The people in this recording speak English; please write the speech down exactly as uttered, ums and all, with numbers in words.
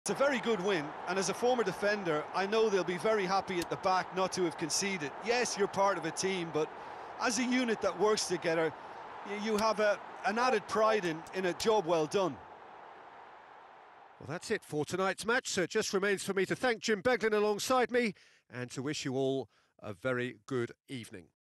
It's a very good win, and as a former defender, I know they'll be very happy at the back not to have conceded. Yes, you're part of a team, but as a unit that works together, you have a, an added pride in, in a job well done. Well, that's it for tonight's match, so it just remains for me to thank Jim Beglin alongside me and to wish you all a very good evening.